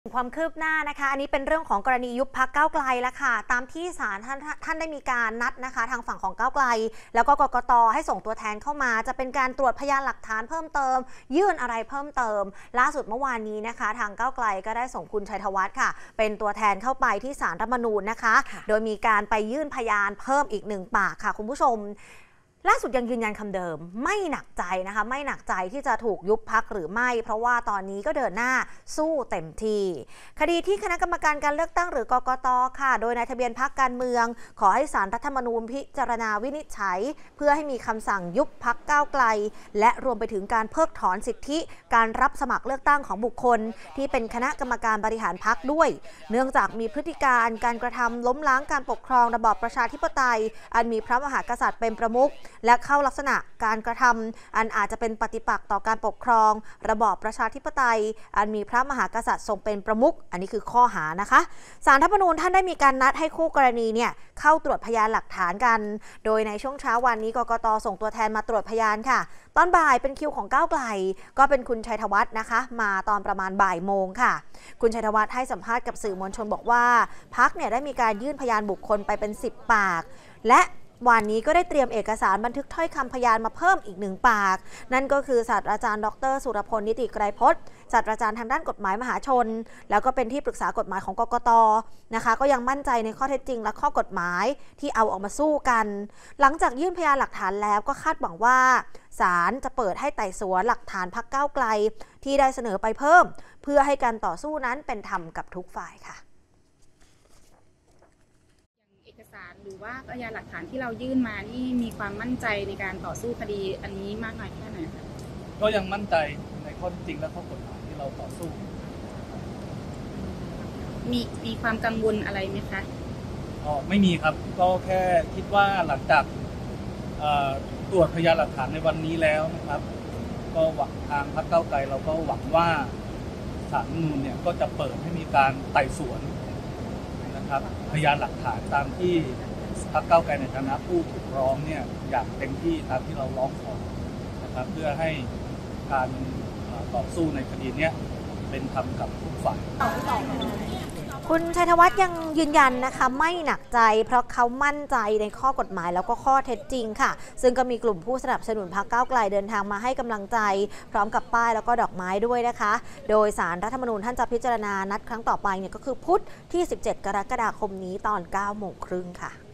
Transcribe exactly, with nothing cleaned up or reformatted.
ความคืบหน้านะคะอันนี้เป็นเรื่องของกรณียุบพรรคก้าวไกลแล้วค่ะตามที่ศาลท่านท่านได้มีการนัดนะคะทางฝั่งของก้าวไกลแล้วก็กกต.ให้ส่งตัวแทนเข้ามาจะเป็นการตรวจพยานหลักฐานเพิ่มเติมยื่นอะไรเพิ่มเติมล่าสุดเมื่อวานนี้นะคะทางก้าวไกลก็ได้ส่งคุณชัยธวัฒน์ค่ะเป็นตัวแทนเข้าไปที่ศาลรัฐธรรมนูญนะคะโดยมีการไปยื่นพยานเพิ่มอีกหนึ่งปากค่ะคุณผู้ชมล่าสุดยังยืนยันคำเดิมไม่หนักใจนะคะไม่หนักใจที่จะถูกยุบพรรคหรือไม่เพราะว่าตอนนี้ก็เดินหน้าสู้เต็มที่คดีที่คณะกรรมการการเลือกตั้งหรือกกต.ค่ะโดยนายทะเบียนพรรคการเมืองขอให้ศาลรัฐธรรมนูญพิจารณาวินิจฉัยเพื่อให้มีคำสั่งยุบพรรคก้าวไกลและรวมไปถึงการเพิกถอนสิทธิการรับสมัครเลือกตั้งของบุคคลที่เป็นคณะกรรมการบริหารพรรคด้วยเนื่องจากมีพฤติการการกระทำล้มล้างการปกครองระบอบประชาธิปไตยอันมีพระมหากษัตริย์เป็นประมุขและเข้าลักษณะการกระทำอันอาจจะเป็นปฏิปักษ์ต่อการปกครองระบอบประชาธิปไตยอันมีพระมหากษัตริย์ทรงเป็นประมุขอันนี้คือข้อหานะคะศาลรัฐธรรมนูญท่านได้มีการนัดให้คู่กรณีเนี่ยเข้าตรวจพยานหลักฐานกันโดยในช่วงเช้าวันนี้กกต.ส่งตัวแทนมาตรวจพยานค่ะตอนบ่ายเป็นคิวของก้าวไกลก็เป็นคุณชัยธวัฒน์นะคะมาตอนประมาณบ่ายโมงค่ะคุณชัยธวัฒน์ให้สัมภาษณ์กับสื่อมวลชนบอกว่าพรรคเนี่ยได้มีการยื่นพยานบุคคลไปเป็นสิบปากและวันนี้ก็ได้เตรียมเอกสารบันทึกถ้อยคำพยานมาเพิ่มอีกหนึ่งปากนั่นก็คือศาสตราจารย์ดรสุรพลนิติไกรพจน์ศาสตราจารย์ทางด้านกฎหมายมหาชนแล้วก็เป็นที่ปรึกษากฎหมายของกกต.นะคะก็ยังมั่นใจในข้อเท็จจริงและข้อกฎหมายที่เอาออกมาสู้กันหลังจากยื่นพยานหลักฐานแล้วก็คาดหวังว่าศาลจะเปิดให้ไต่สวนหลักฐานพรรคก้าวไกลที่ได้เสนอไปเพิ่มเพื่อให้การต่อสู้นั้นเป็นธรรมกับทุกฝ่ายค่ะเอกสารหรือว่าพยานหลักฐานที่เรายื่นมานี่มีความมั่นใจในการต่อสู้คดีอันนี้มากน้อยแค่ไหนคะก็ยังมั่นใจในข้อจริงและข้อกฎหมายที่เราต่อสู้มีมีความกังวลอะไรไหมคะอ๋อไม่มีครับก็แค่คิดว่าหลังจากตรวจพยานหลักฐานในวันนี้แล้วนะครับก็หวังทางพรรคก้าวไกลเราก็หวังว่าศาลรัฐธรรมนูญเนี่ยก็จะเปิดให้มีการไต่สวนนะครับพยานหลักฐานตามที่พรรคก้าวไกลในฐานะผู้ถูกร้องเนี่ยอยากเต็มที่ตามที่เราร้องขอนะครับเพื่อให้การต่อสู้ในคดีนี้เป็นธรรมกับทุกฝ่ายคุณชัยธวัฒน์ยังยืนยันนะคะไม่หนักใจเพราะเขามั่นใจในข้อกฎหมายแล้วก็ข้อเท็จจริงค่ะซึ่งก็มีกลุ่มผู้สนับสนุนพรรคก้าวไกลเดินทางมาให้กำลังใจพร้อมกับป้ายแล้วก็ดอกไม้ด้วยนะคะโดยศาลรัฐธรรมนูญท่านจะพิจารณานัดครั้งต่อไปเนี่ยก็คือพุธที่สิบเจ็ดกรกฎาคมนี้ตอนเก้าโมงครึ่งค่ะ